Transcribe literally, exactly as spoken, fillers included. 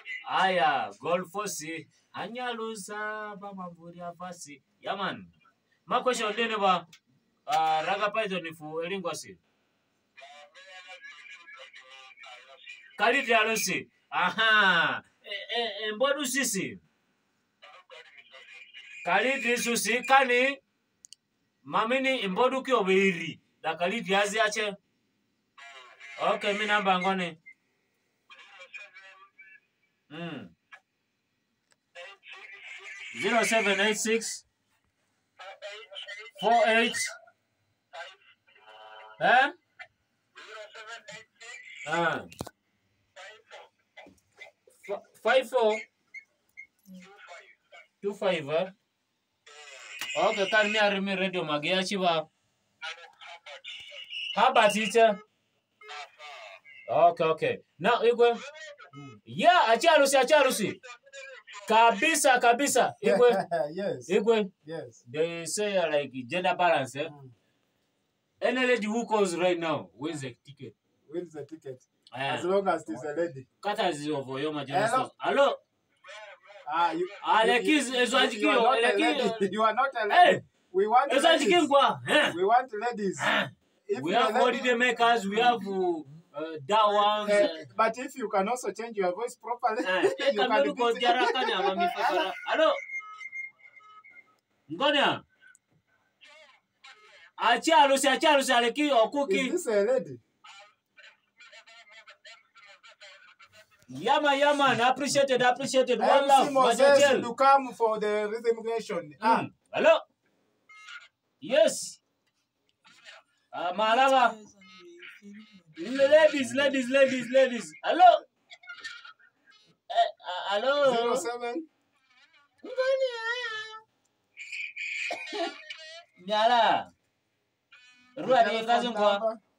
Aya, golfosi. Anyalusa pamamburi afasi. Yaman. Ma question dene ba uh, raga python fu elingwasi. Kaliti alosi. Aha. E, e, e mbodu sisi. Kaliti susi kani mamini imbodu ki obiri. Da kaliti yazi ache. Okay, mi namba ngone. Mm. zero seven eight six four eight eh? Ah. Five four two five eh? Okay, can me arimi radio magia chiva. How about teacher? Okay, okay. Now Igwe. Yeah, acharusi acharusi. Kabisa kabisa. Igwe. Yes. Igwe. Yes. They say uh, like gender balance, eh? Mm. Any lady who calls right now wins the ticket. Wins the ticket. Uh, as long as it's a lady. Kata is over your majesty. Hello. Ah, you. Ah, like is is what you are not a lady. You are not a lady. Hey. We want ladies. We want ladies. We have holiday makers. We have. Uh, Uh, that one. Uh, but if you can also change your voice properly, uh, you can do it. Hello. Ngonia. Acharu si acharu si aleki okuki. Is this a lady? Yama yama, appreciated, appreciated. One love. Moses to come for the rhythm nation. Mm. Ah. Hello. Yes. Uh, Malava. Ladies, ladies, ladies, ladies. Hello. Uh, uh, hello. Zero seven. Nyala. Rua ni kazi kwa.